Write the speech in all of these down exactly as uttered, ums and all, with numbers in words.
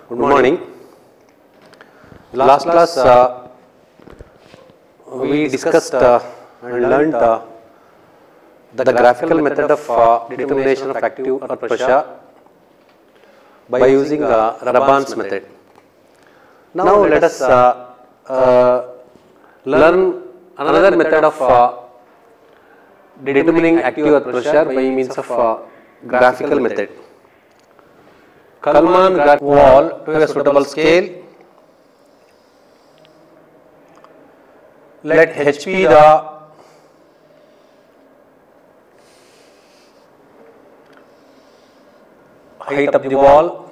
Good morning. Last class uh, we discussed uh, and learned uh, the graphical method of uh, determination of active earth pressure by using uh, Rabban's method. Now let us uh, uh, learn another method of uh, determining active earth pressure by means of uh, graphical method. Kalman graph wall to a suitable scale. Let H be the height of the wall.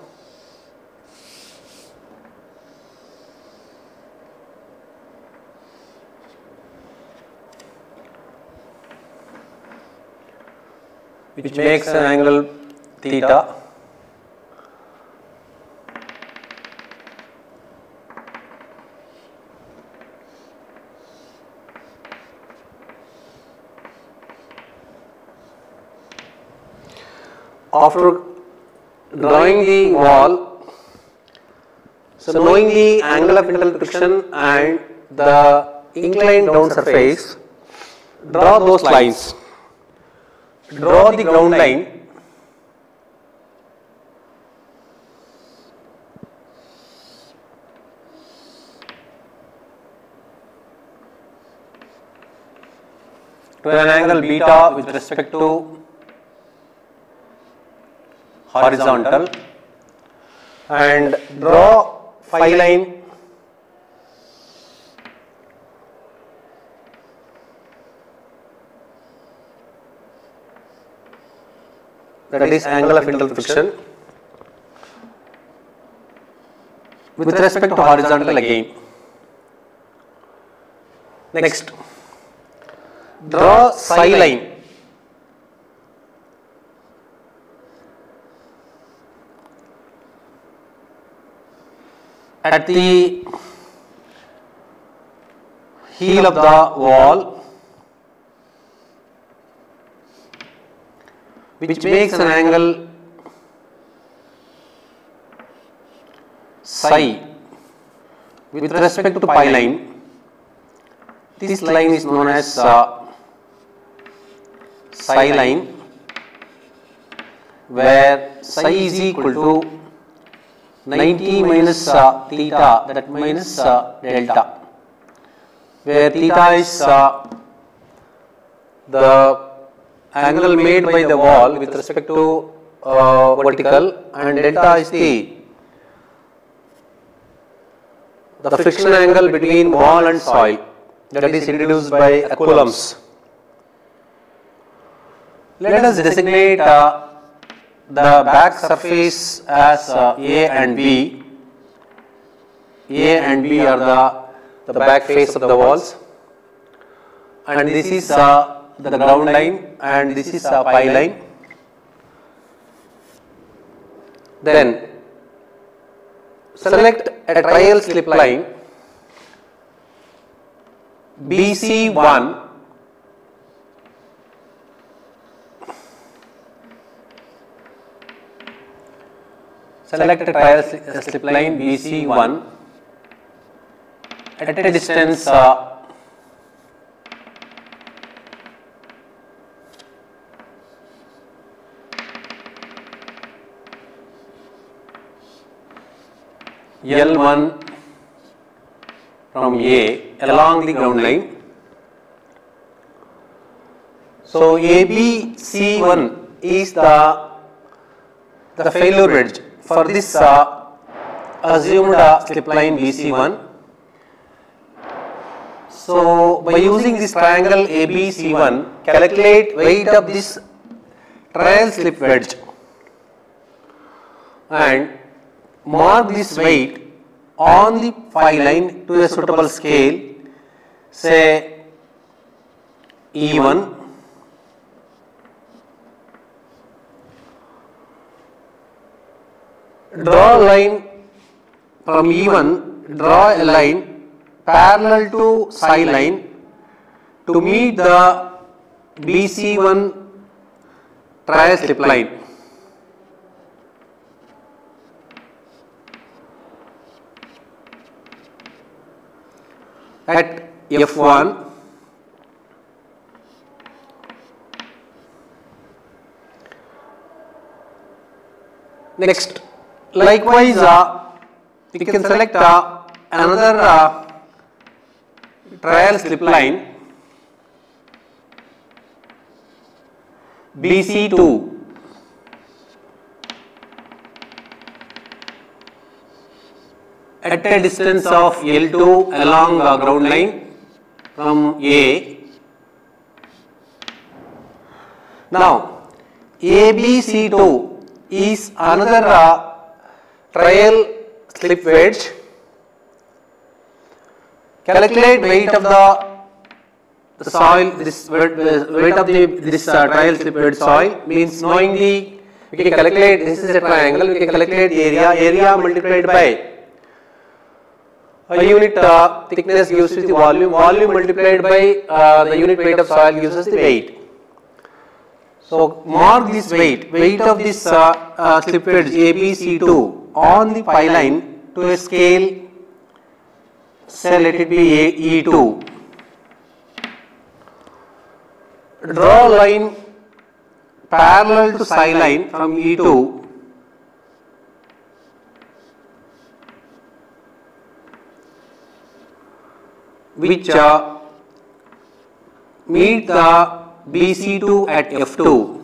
Which makes an angle theta. After drawing the wall, so knowing the angle of internal friction and the inclined down surface, draw those lines. Draw the ground line to an angle beta with respect to horizontal, and draw phi line that is angle of internal friction with respect to horizontal again. Next, draw psi line at the heel of the wall, which makes an angle psi with respect to pi line. This line is known as uh, psi line, where psi is equal to ninety minus uh, theta, that minus uh, delta, where theta is uh, the angle made by the wall with respect to uh, vertical, and delta is the the friction angle between wall and soil, that is introduced by coulombs. Let us designate uh, the back surface as uh, A and B. A and B are the, the back face of the walls, and this is uh, the ground line, and this is a pi line. Then select a trial slip line B C one select a trial slip line B C one at a distance uh, L one from A along the ground line. So A B C one is the, the failure edge for this uh, assumed uh, slip line B C one. So by using this triangle A B C one, calculate weight of this trial slip wedge and mark this weight on the phi line to a suitable scale, say E one. Draw a line from E one, draw a line parallel to psi line to meet the B C one trial slip line. at F one. Next, likewise, uh, we can select uh, another uh, trial slip line B C two. At a distance of L two along uh, ground line from A. Now, A B C two is another uh, trial slip wedge. Calculate weight of the, the soil, this weight of the this uh, trial slip wedge soil means knowing the, we can calculate, this is a triangle, we can calculate the area, area multiplied by a unit uh, thickness gives us the volume, volume multiplied by uh, the unit weight of soil gives us the weight. So mark this weight, weight of this uh, uh, slip wedge A B C two on the pie line to a scale, say let it be a E two. Draw a line parallel to psi line from E two which uh, meet the B C two at F two.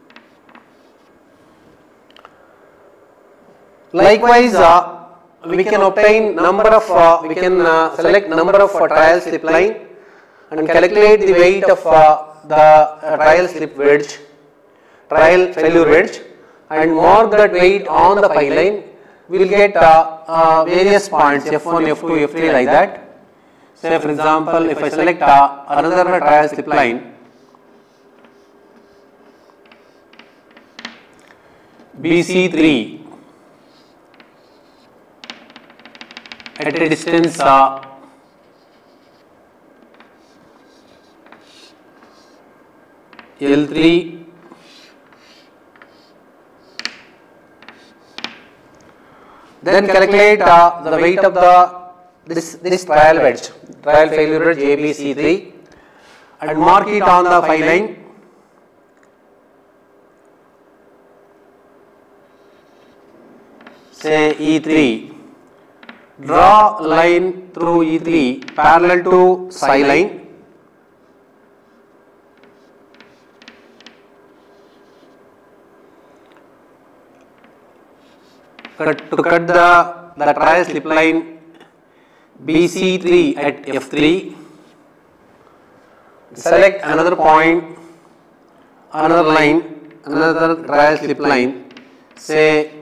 Likewise, uh, we can obtain number of, uh, we can uh, select number of uh, trial slip line and calculate the weight of uh, the uh, trial slip wedge, trial failure wedge, and mark that weight on the pie line. We will get uh, uh, various points F one, F two, F three like that. Say for example, if I select uh, another trial slip line B C three at a distance uh, L three, then calculate uh, the weight of the this this trial wedge, trial failure wedge A B C three, and mark it on the phi line. Say E three. Draw a line through E three parallel to psi line. Cut, to cut the, the trial slip line B C three at F three, select another point, another line, another trial slip line, say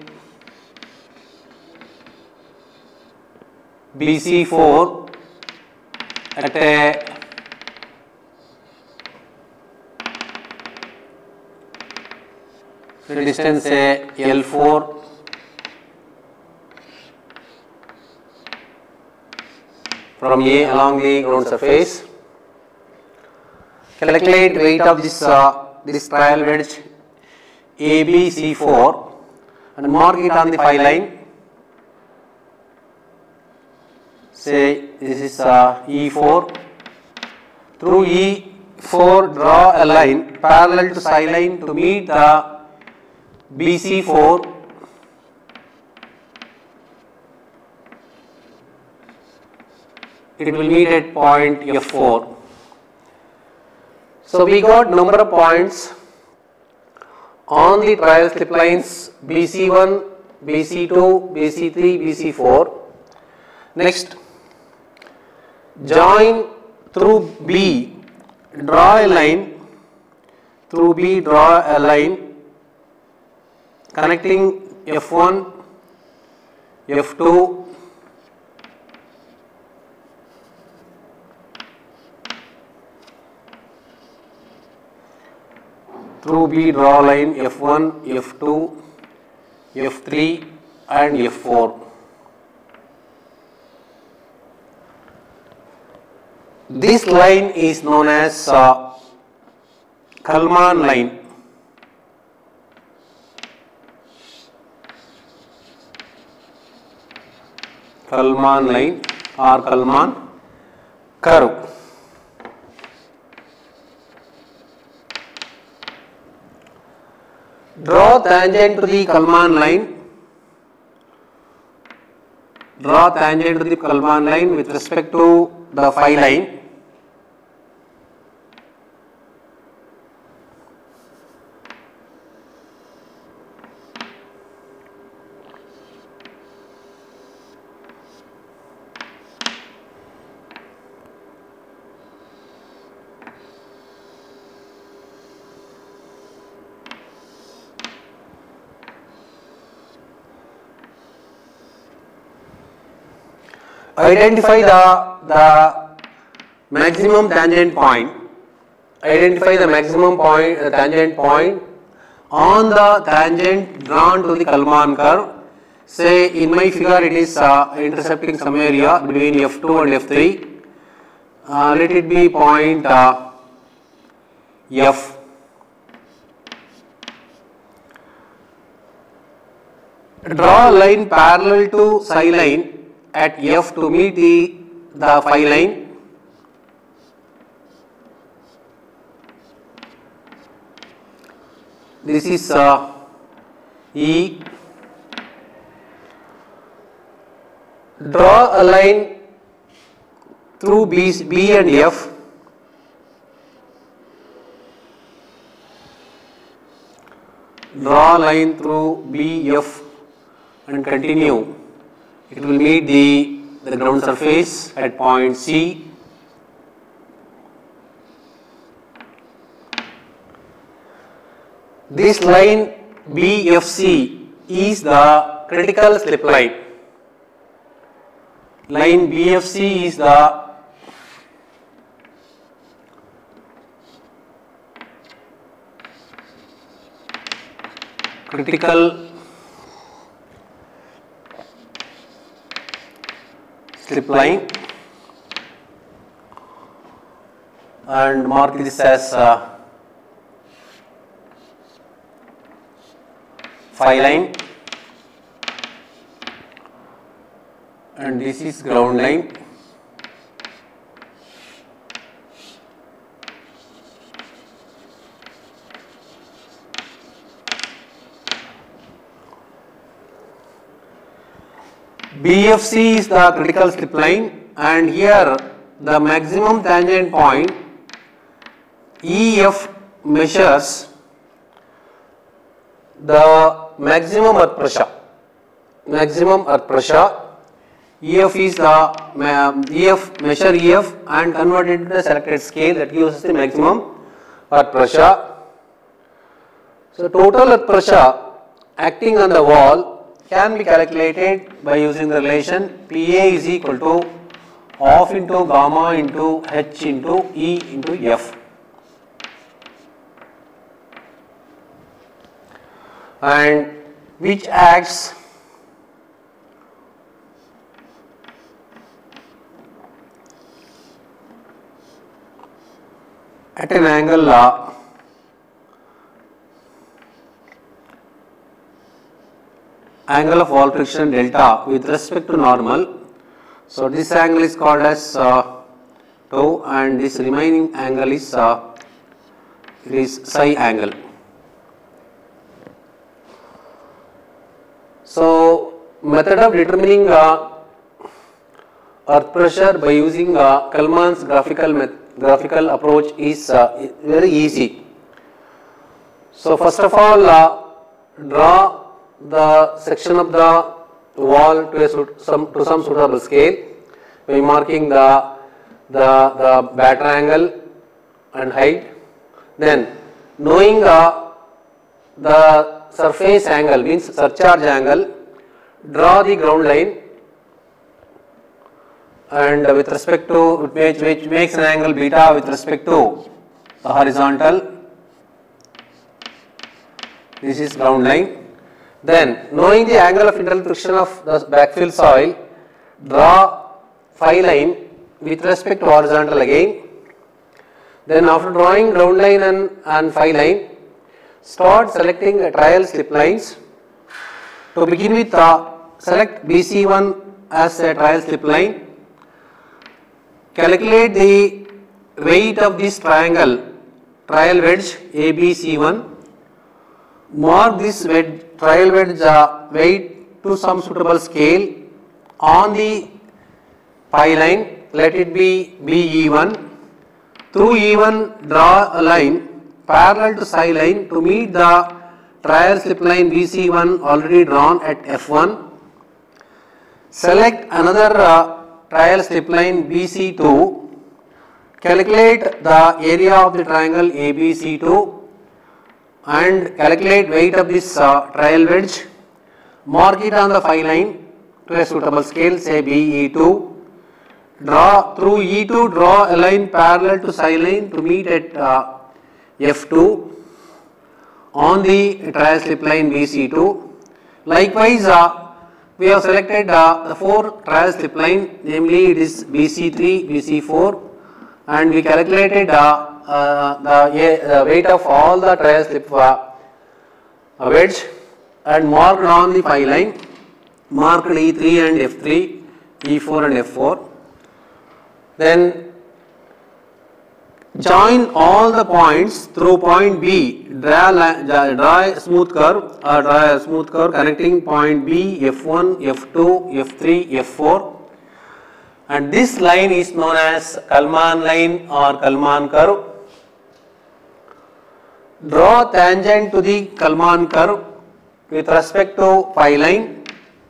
B C four at a distance say L four. From A along the ground surface. Calculate weight of this uh, this trial wedge A B C four and mark it on the phi line. Say this is uh, E four. Through E four, draw a line parallel to psi line to meet the B C four. It will meet at point F four. So we got number of points on the trial slip lines B C one, B C two, B C three, B C four. Next, join through B, draw a line, through B draw a line connecting F one, F two, through B draw line F one, F two, F three and F four. This line is known as uh, Kalman line. Kalman line or Kalman. curve. Draw tangent to the Kalman line. Draw tangent to the Kalman line with respect to the phi line. Identify the, the maximum tangent point. Identify the maximum point, uh, tangent point on the tangent drawn to the Kalman curve. Say in my figure it is uh, intercepting some area between F two and F three. Uh, let it be point uh, F. Draw a line parallel to psi line at F to meet the, the phi line. This is uh, E. Draw a line through B, B and F. Draw a line through B, F and continue. It will meet the, the ground surface at point C. This line B F C is the critical slip line. Line B F C is the critical slip line, and mark this as uh, phi line, and this is ground line. B F C is the critical slip line, and here the maximum tangent point E F measures the maximum earth pressure. Maximum earth pressure. E F is the E F measure E F and convert it to the selected scale that gives us the maximum earth pressure. So total earth pressure acting on the wall can be calculated by using the relation P A is equal to half into gamma into H into E into F. And which acts at an angle uh, angle of wall friction delta with respect to normal. So this angle is called as uh, tau, and this remaining angle is uh, it is psi angle. So method of determining uh, earth pressure by using uh, Kalman's graphical graphical approach is uh, very easy. So first of all, uh, draw the section of the wall to, a, some, to some suitable scale by marking the, the, the batter angle and height. Then knowing uh, the surface angle means surcharge angle, draw the ground line, and with respect to which, which makes an angle beta with respect to the horizontal. This is ground line. Then knowing the angle of internal friction of the backfill soil, draw phi line with respect to horizontal again. Then after drawing ground line and, and phi line, start selecting uh, trial slip lines. To begin with, uh, select B C one as a trial slip line. calculate the weight of this triangle, trial wedge A B C one. Mark this wedge, trial wedge uh, weight to some suitable scale on the pi line. Let it be B E one. Through E one, draw a line parallel to psi line to meet the trial slip line B C one already drawn at F one. Select another uh, trial slip line B C two. Calculate the area of the triangle A B C two and calculate weight of this uh, trial wedge. Mark it on the phi line to a suitable scale, say B E two. Draw through E two, draw a line parallel to psi line to meet at uh, F two on the trial slip line B C two. Likewise, uh, we have selected uh, the four trial slip line, namely it is B C three, B C four, and we calculated uh, uh, the uh, weight of all the trial slip uh, wedge and marked on the phi line, marked E three and F three, E four and F four. Then join all the points through point B, draw, draw a smooth curve or draw a smooth curve connecting point B, F one, F two, F three, F four, and this line is known as Kalman line or Kalman curve. Draw tangent to the Kalman curve with respect to phi line.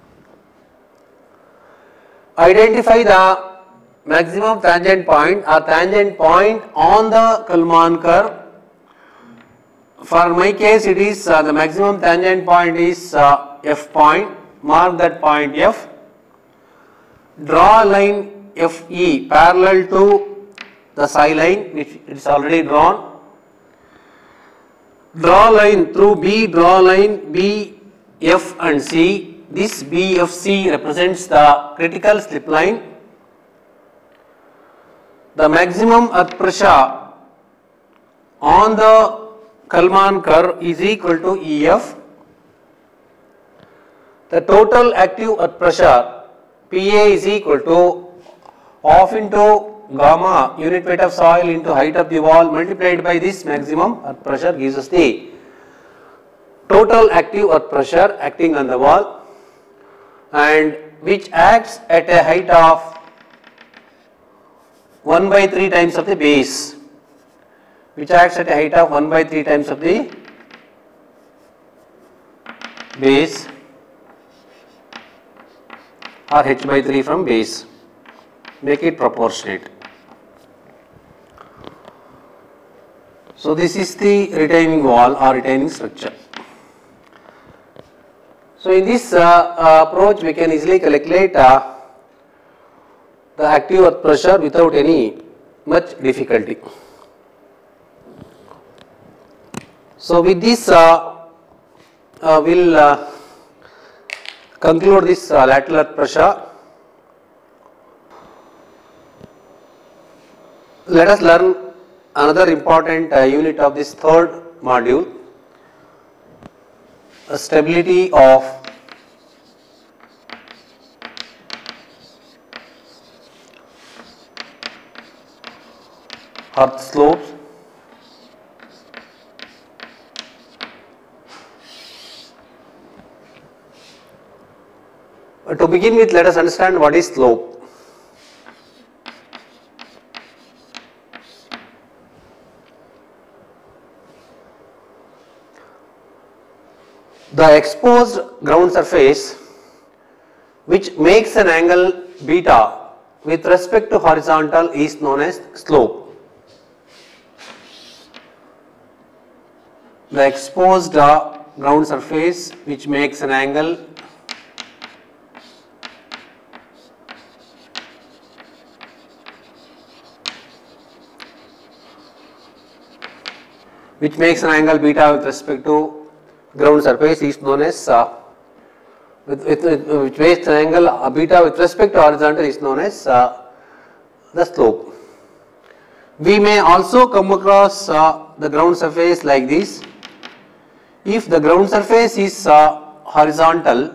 Identify the maximum tangent point or tangent point on the Kalman curve. For my case, it is uh, the maximum tangent point is uh, F point. Mark that point F. Draw a line F E parallel to the psi line which it is already drawn. Draw a line through B, draw a line B, F and C. This B F C represents the critical slip line. The maximum earth pressure on the Kalman curve is equal to E F. The total active earth pressure P A is equal to half into gamma unit weight of soil into height of the wall multiplied by this maximum earth pressure gives us the total active earth pressure acting on the wall, and which acts at a height of one by three times of the base, which acts at a height of one by three times of the base or h by three from base. Make it proportionate. So this is the retaining wall or retaining structure. So in this uh, uh, approach we can easily calculate uh, the active earth pressure without any much difficulty. So with this uh, uh, we will uh, conclude this uh, lateral earth pressure. Let us learn another important uh, unit of this third module, a stability of earth slopes. Uh, to begin with, let us understand what is slope. The exposed ground surface which makes an angle beta with respect to horizontal is known as slope. The exposed uh, ground surface which makes an angle which makes an angle beta with respect to ground surface is known as uh, with, with, with, which makes an angle uh, beta with respect to horizontal is known as uh, the slope. We may also come across uh, the ground surface like this. If the ground surface is uh, horizontal,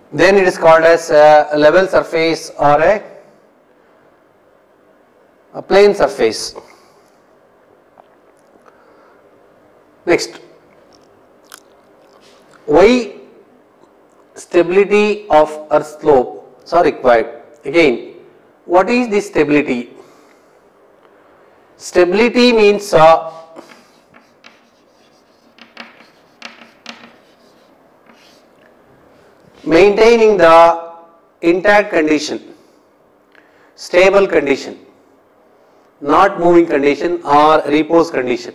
then it is called as a level surface or a, a plane surface. Next, why stability of earth slopes are required? Again, what is the stability? Stability means uh, maintaining the intact condition, stable condition, not moving condition or repose condition.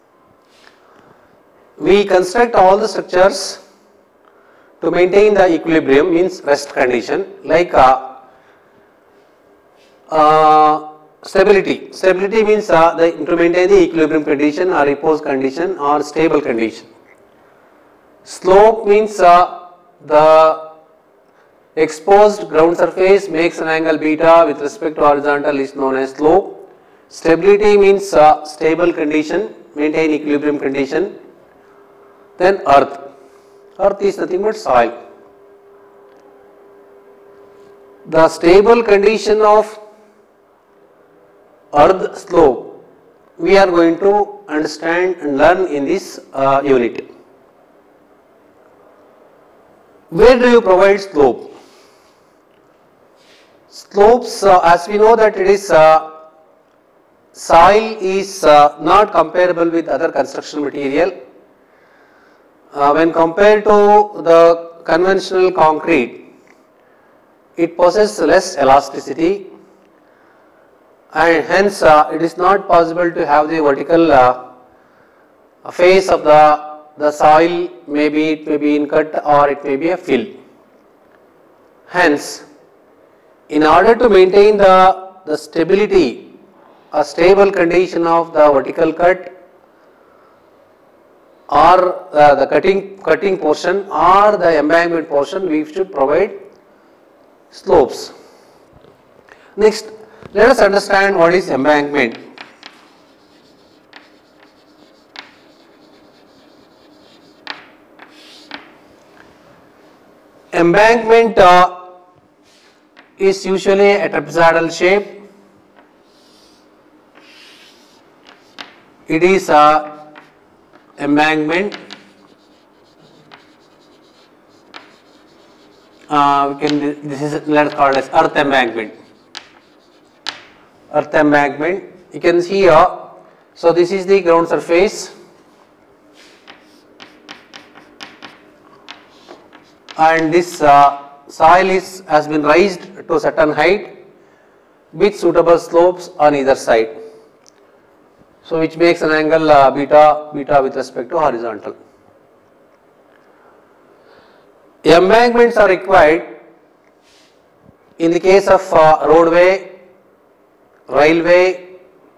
We construct all the structures to maintain the equilibrium, means rest condition, like uh, uh, stability. Stability means uh, the, to maintain the equilibrium condition or repose condition or stable condition. Slope means uh, the exposed ground surface makes an angle beta with respect to horizontal is known as slope. Stability means uh, stable condition, maintain equilibrium condition. Then earth. Earth is nothing but soil. The stable condition of earth slope we are going to understand and learn in this uh, unit. Where do you provide slope? Slopes, uh, as we know that it is uh, soil is uh, not comparable with other construction material. Uh, when compared to the conventional concrete, it possesses less elasticity, and hence uh, it is not possible to have the vertical uh, face of the, the soil, maybe it may be in cut or it may be a fill. Hence, in order to maintain the, the stability, a stable condition of the vertical cut or uh, the cutting, cutting portion or the embankment portion, we should provide slopes. Next, let us understand what is embankment. Embankment uh, is usually a trapezoidal shape. It is a embankment. Uh, we can, this is let's call it as earth embankment. Earth embankment. You can see here. So this is the ground surface, and this uh, soil is has been raised to a certain height with suitable slopes on either side. So which makes an angle uh, beta beta with respect to horizontal. Embankments are required in the case of uh, roadway, railway,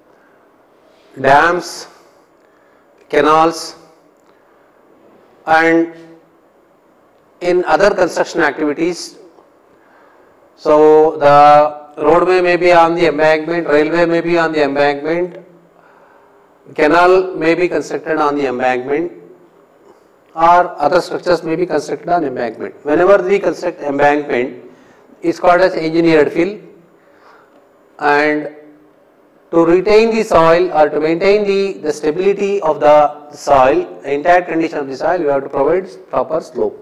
dams, canals, and in other construction activities. So the roadway may be on the embankment, railway may be on the embankment, canal may be constructed on the embankment, or other structures may be constructed on embankment. Whenever we construct embankment, it is called as engineered fill, and to retain the soil or to maintain the, the stability of the soil, the intact condition of the soil, we have to provide proper slope.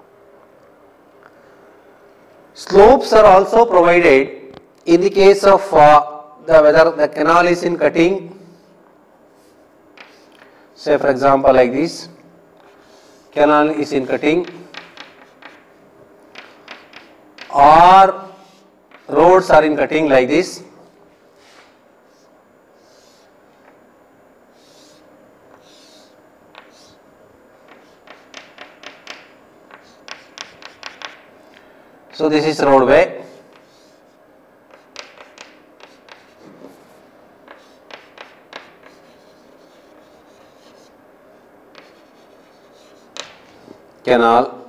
Slopes are also provided in the case of uh, the whether the canal is in cutting, say for example like this, canal is in cutting, or roads are in cutting like this. So this is roadway. Canal.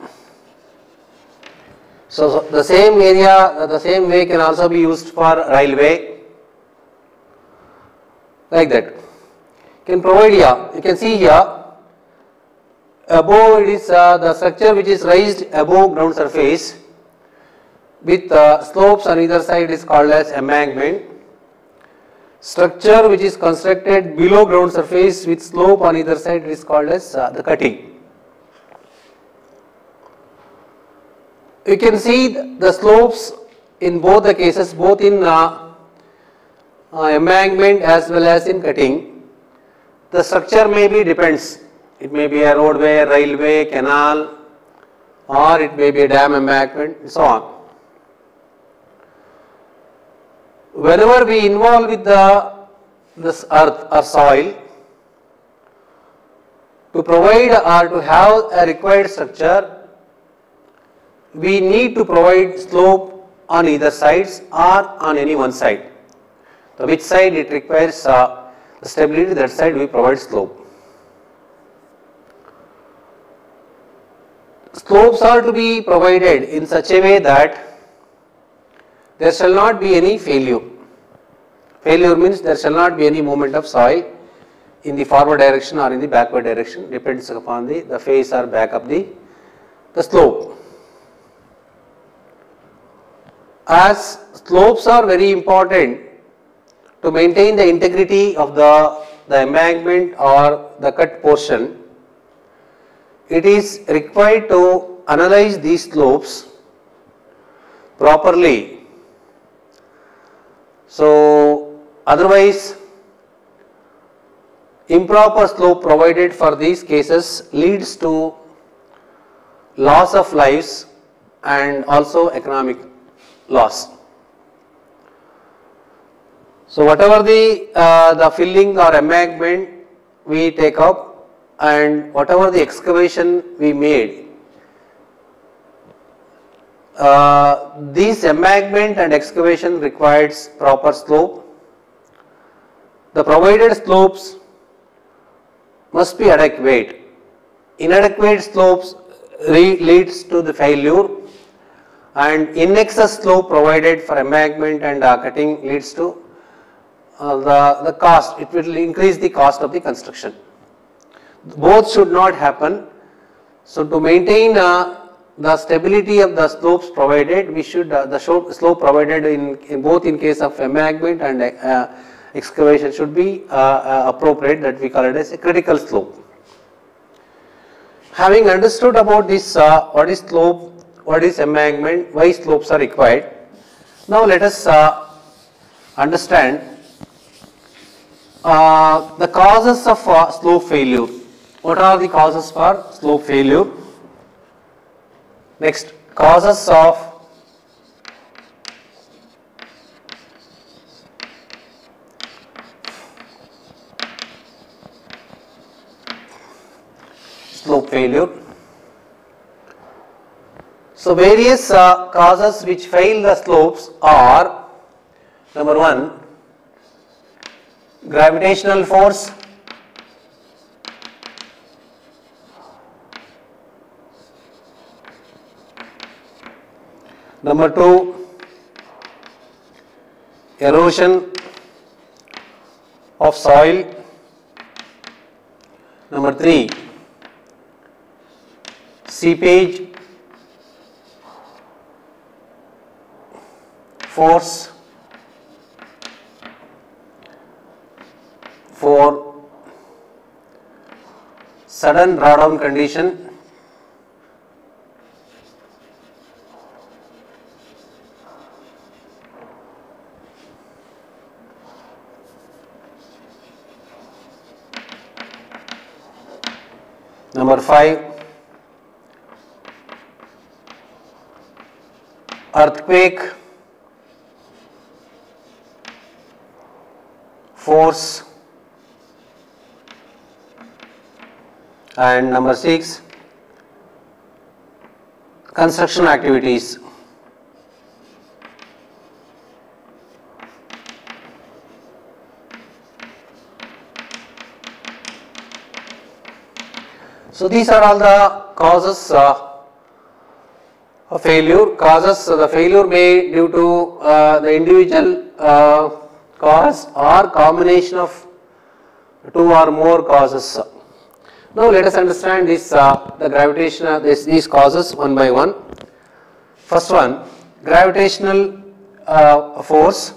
So, so the same area, the same way can also be used for railway, like that. Can provide here. You can see here. Above it is uh, the structure which is raised above ground surface. with uh, slopes on either side is called as embankment. Structure which is constructed below ground surface with slope on either side is called as uh, the cutting. You can see the slopes in both the cases, both in uh, uh, embankment as well as in cutting. The structure may be depends. It may be a roadway, railway, canal, or it may be a dam embankment and so on. Whenever we involve with the this earth or soil to provide or to have a required structure, we need to provide slope on either sides or on any one side. So which side it requires uh, the stability, that side we provide slope. Slopes are to be provided in such a way that there shall not be any failure. Failure means there shall not be any movement of soil in the forward direction or in the backward direction, depends upon the, the face or back of the, the slope. As slopes are very important to maintain the integrity of the, the embankment or the cut portion, it is required to analyze these slopes properly. So otherwise, improper slope provided for these cases leads to loss of lives and also economic loss. So whatever the uh, the filling or embankment we take up and whatever the excavation we made, uh, this embankment and excavation requires proper slope. The provided slopes must be adequate. Inadequate slopes leads to the failure, and in excess slope provided for embankment and uh, cutting leads to uh, the, the cost. It will increase the cost of the construction. Both should not happen. So to maintain uh, the stability of the slopes provided, we should uh, the slope provided in, in both in case of embankment and uh, excavation should be uh, uh, appropriate, that we call it as a critical slope. Having understood about this, uh, what is slope, what is embankment, why slopes are required, now let us uh, understand uh, the causes of uh, slope failure. What are the causes for slope failure? Next, causes of slope failure. So various uh, causes which fail the slopes are: number one, gravitational force; number two, erosion of soil; number three, seepage force; four, sudden drawdown condition; number five, earthquake force; and number six, construction activities. So these are all the causes uh, of failure. Causes, uh, the failure may due to uh, the individual uh, cause or combination of two or more causes. Now let us understand this uh, the gravitation, uh, this, these causes one by one. First one, gravitational uh, force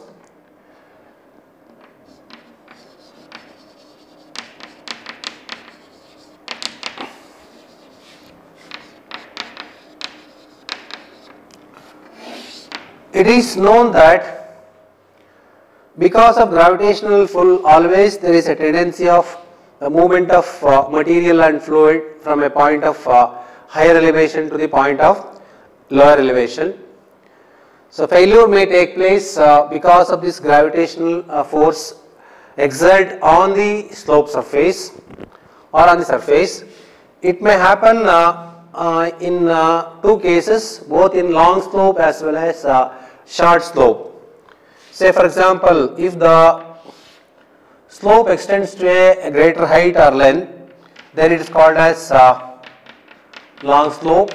it is known that because of gravitational pull always there is a tendency of the movement of uh, material and fluid from a point of uh, higher elevation to the point of lower elevation. So failure may take place uh, because of this gravitational uh, force exerted on the slope surface or on the surface. It may happen uh, uh, in uh, two cases, both in long slope as well as uh, short slope. Say for example, if the slope extends to a, a greater height or length, then it is called as uh, long slope.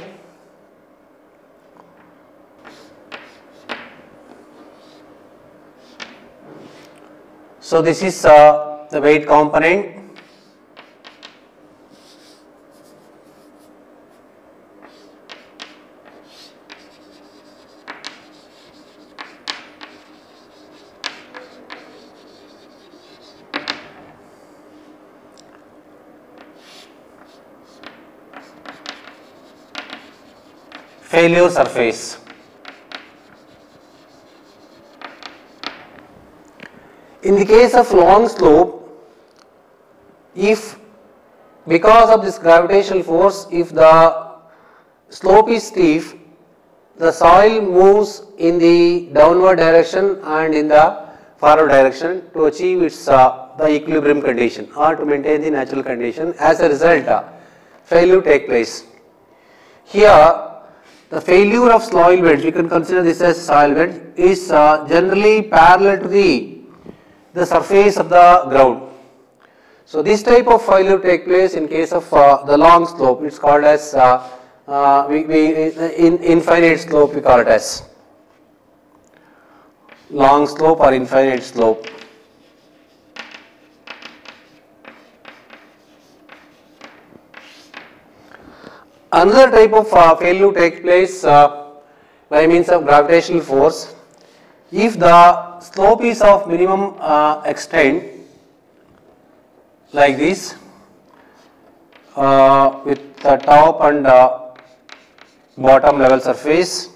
So this is uh, the weight component. Failure surface. In the case of long slope, if because of this gravitational force, if the slope is steep, the soil moves in the downward direction and in the forward direction to achieve its uh, the equilibrium condition or to maintain the natural condition. As a result, uh, failure take place. Here, the failure of soil beds, we can consider this as soil bed, is uh, generally parallel to the the surface of the ground. So this type of failure take place in case of uh, the long slope. It's called as uh, uh, we, we in infinite slope we call it as long slope or infinite slope. Another type of uh, failure takes place uh, by means of gravitational force. If the slope is of minimum uh, extent like this uh, with the top and uh, bottom level surface,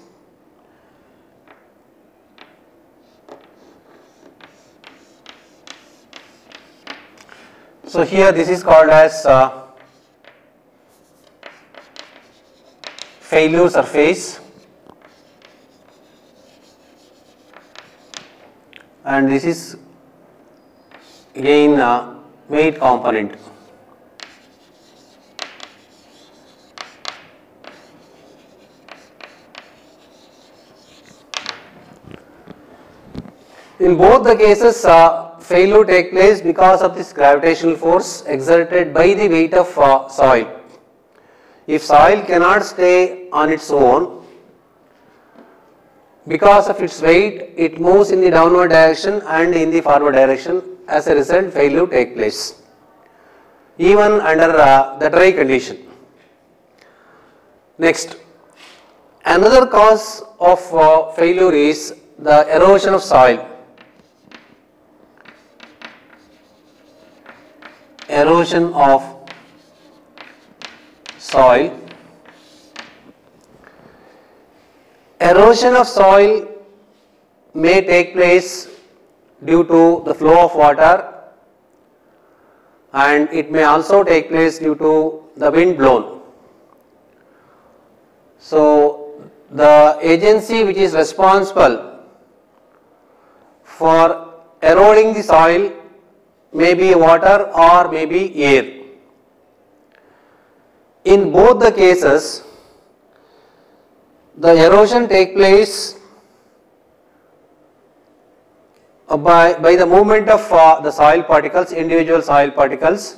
so here this is called as uh, failure surface, and this is again uh, weight component. In both the cases, uh, failure take place because of this gravitational force exerted by the weight of uh, soil. If soil cannot stay on its own, because of its weight, it moves in the downward direction and in the forward direction. As a result, failure take place, even under uh, the dry condition. Next, another cause of uh, failure is the erosion of soil. Erosion of soil. Erosion of soil may take place due to the flow of water, and it may also take place due to the wind blown. So the agency which is responsible for eroding the soil may be water or may be air. In both the cases, the erosion take place uh, by, by the movement of uh, the soil particles, individual soil particles.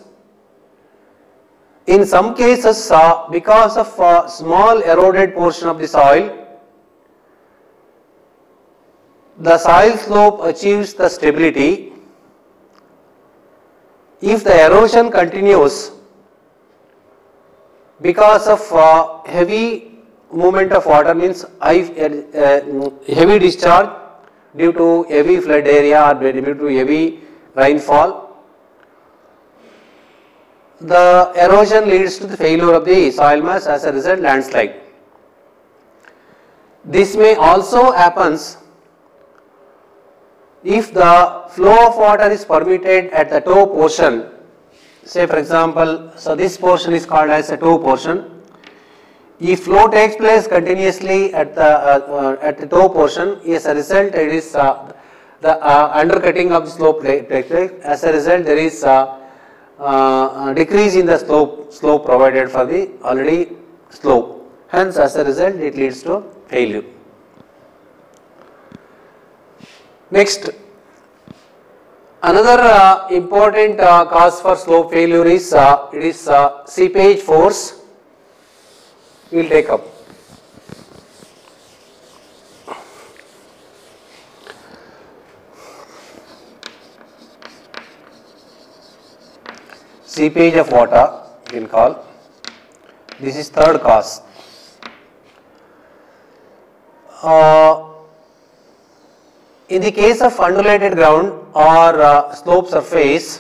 In some cases, uh, because of a small eroded portion of the soil, the soil slope achieves the stability. If the erosion continues because of uh, heavy movement of water means high, uh, heavy discharge due to heavy flood area or due to heavy rainfall. The erosion leads to the failure of the soil mass, as a result landslide. This may also happens if the flow of water is permitted at the toe portion. Say for example, so this portion is called as a toe portion. If flow takes place continuously at the uh, uh, at the toe portion, as a result it is uh, the uh, undercutting of the slope takes place. As a result, there is uh, uh, decrease in the slope slope provided for the already slope. Hence, as a result, it leads to failure. Next, another uh, important uh, cause for slope failure is uh, it is uh, seepage force. We will take up. Seepage of water, you can call. This is third cause. Uh, in the case of undulated ground or uh, slope surface,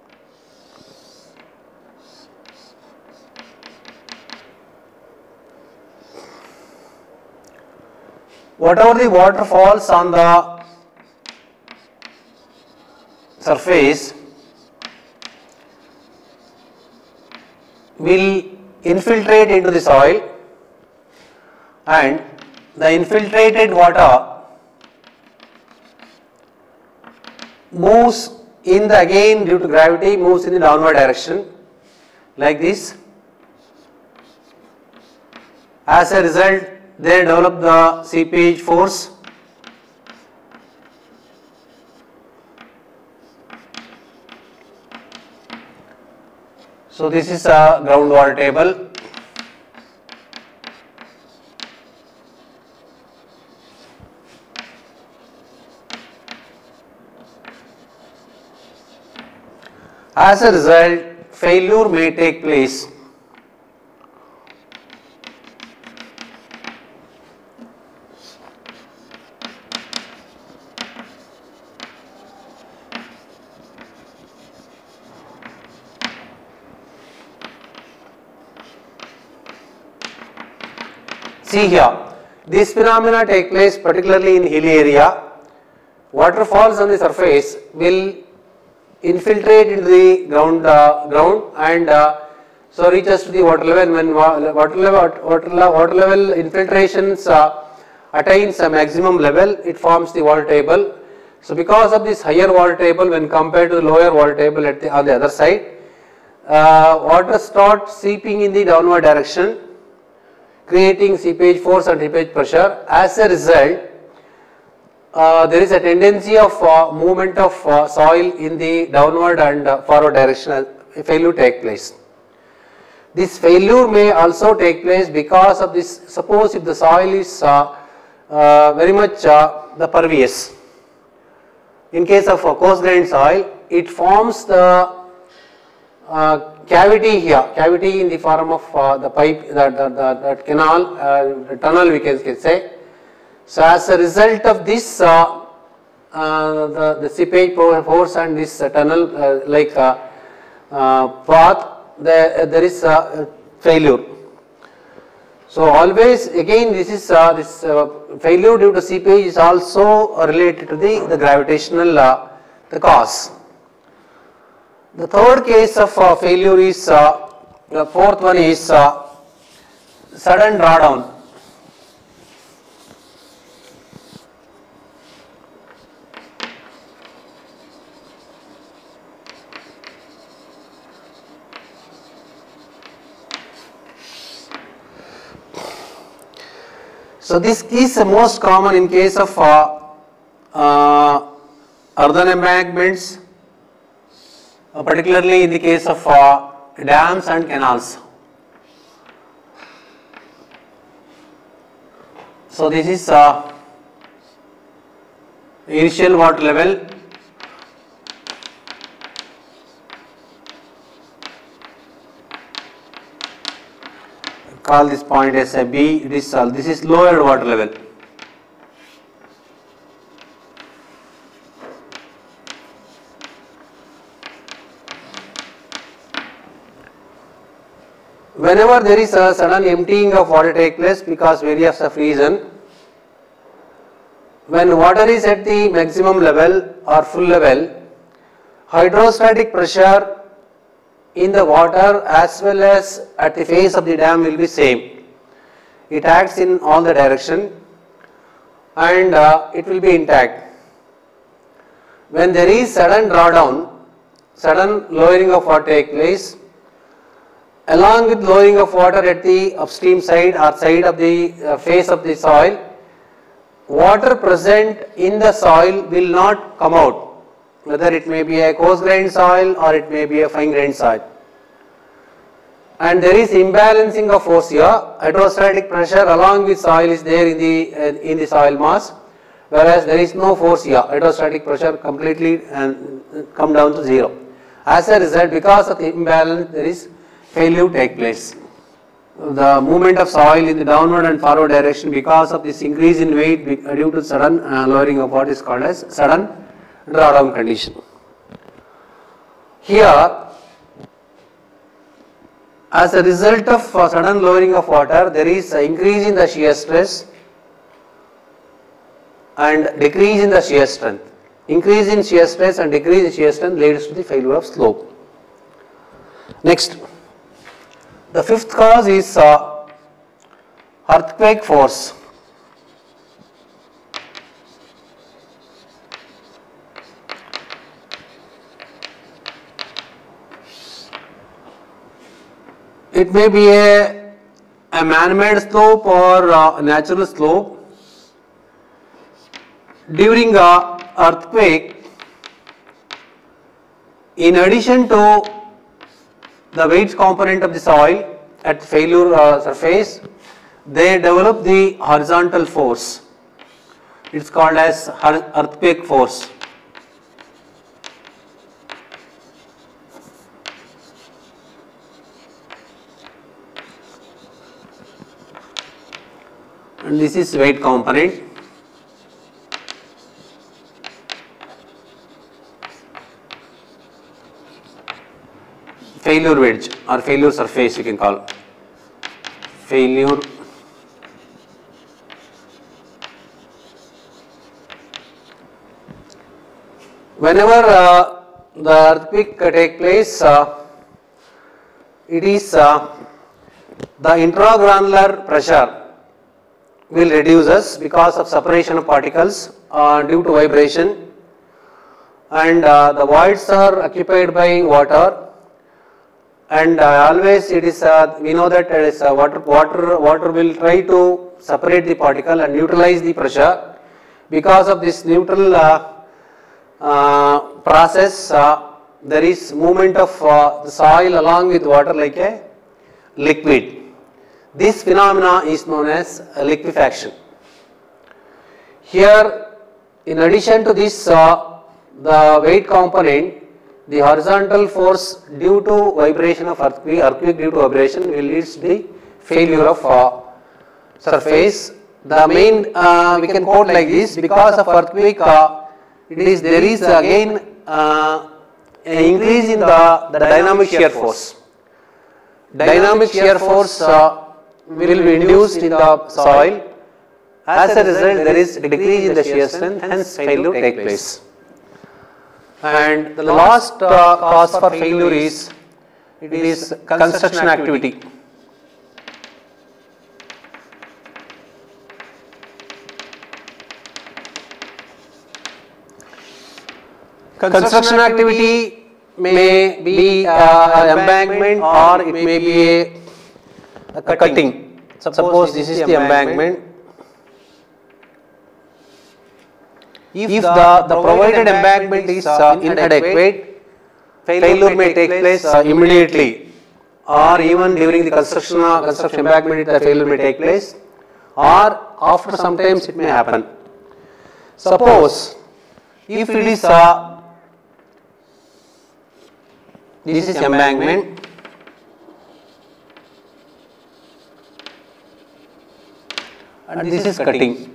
whatever the water falls on the surface will infiltrate into the soil, and the infiltrated water moves in the, again due to gravity, moves in the downward direction like this. As a result, they develop the seepage force. So this is a groundwater table. As a result, failure may take place. See here, this phenomena take place particularly in hilly area. Water falls on the surface will infiltrate into the ground, uh, ground and uh, so reaches to the water level. When water level, water, water level infiltrations uh, attains a maximum level, it forms the water table. So because of this higher water table when compared to the lower water table at the, on the other side, uh, water starts seeping in the downward direction, creating seepage force and seepage pressure. As a result, uh, there is a tendency of uh, movement of uh, soil in the downward and uh, forward direction. A failure take place. This failure may also take place because of this. Suppose if the soil is uh, uh, very much uh, the pervious. In case of a coarse grained soil, it forms the uh, cavity here, cavity in the form of uh, the pipe, that, that, that, that canal, uh, tunnel we can, can say. So as a result of this, uh, uh, the, the seepage force and this uh, tunnel uh, like uh, uh, path, the, uh, there is uh, failure. So always again this is uh, this uh, failure due to seepage is also related to the, the gravitational uh, the cause. The third case of uh, failure is, uh, the fourth one is uh, sudden drawdown. So this is the most common in case of uh, uh, earthen embankments, uh, particularly in the case of uh, dams and canals. So this is uh, initial water level. call this point as a B. It is uh, this is lower water level. Whenever there is a sudden emptying of water take place because various of reason, when water is at the maximum level or full level, hydrostatic pressure in the water as well as at the face of the dam will be same. It acts in all the direction and uh, it will be intact. When there is sudden drawdown, sudden lowering of water take place, along with lowering of water at the upstream side or side of the uh, face of the soil, water present in the soil will not come out, whether it may be a coarse grained soil or it may be a fine grained soil. And there is imbalancing of force here. Hydrostatic pressure along with soil is there in the uh, in the soil mass, whereas there is no force here. Hydrostatic pressure completely and uh, come down to zero. As a result, because of the imbalance, there is failure take place. The movement of soil in the downward and forward direction because of this increase in weight due to sudden uh, lowering of what is called as sudden drawdown condition. Here, as a result of uh, sudden lowering of water, there is an increase in the shear stress and decrease in the shear strength. Increase in shear stress and decrease in shear strength leads to the failure of slope. Next. The fifth cause is uh, earthquake force. It may be a, a man-made slope or uh, natural slope. During a earthquake, in addition to the weight component of the soil at failure uh, surface, they develop the horizontal force. It is called as earthquake force. And this is weight component. Failure wedge or failure surface you can call. Failure whenever uh, the earthquake uh, take place, uh, it is uh, the intragranular pressure will reduces because of separation of particles uh, due to vibration, and uh, the voids are occupied by water. And uh, always it is, uh, we know that it is uh, water, water, water will try to separate the particle and neutralize the pressure. Because of this neutral uh, uh, process, uh, there is movement of uh, the soil along with water like a liquid. This phenomena is known as liquefaction. Here, in addition to this, uh, the weight component, the horizontal force due to vibration of earthquake, earthquake due to vibration will lead to the failure of uh, surface. The main uh, we can quote like this: because of earthquake, uh, it is there is again uh, an increase in the, the dynamic shear force. Dynamic shear force uh, will be induced in the soil. As a result, there is decrease in the shear strength, hence failure take place. And the last uh, cause for failure is it is construction activity. Construction activity may be uh, embankment or it may be a, a cutting. Suppose this is the embankment. If the, the provided embankment is uh, inadequate, failure may take place uh, immediately, or even during the construction uh, construction embankment the failure may take place, or after some times it may happen. Suppose if it is uh, this is embankment, and this is cutting.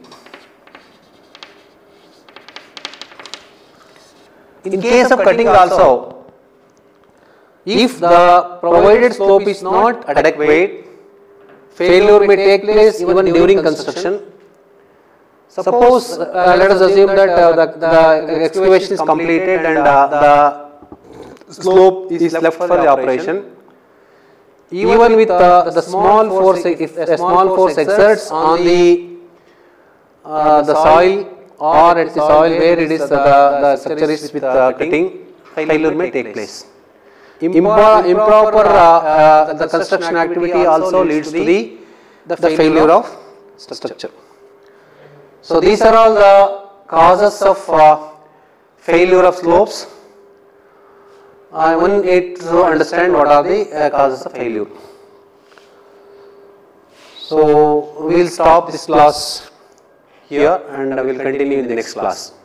In case of cutting also, if the provided slope is not adequate, failure may take place even during construction. Suppose uh, let us assume that uh, the, the excavation is completed and uh, the slope is left for the operation. Even with uh, the small force, if a small force exerts on the uh, the soil or at the soil where it is uh, the, the structure is with uh, cutting, failure may take place. Impo improper uh, uh, the construction activity also leads to the, the failure of structure. So these are all the causes of uh, failure of slopes. I want it to understand what are the uh, causes of failure. So we will stop this class here and we will continue in the next class.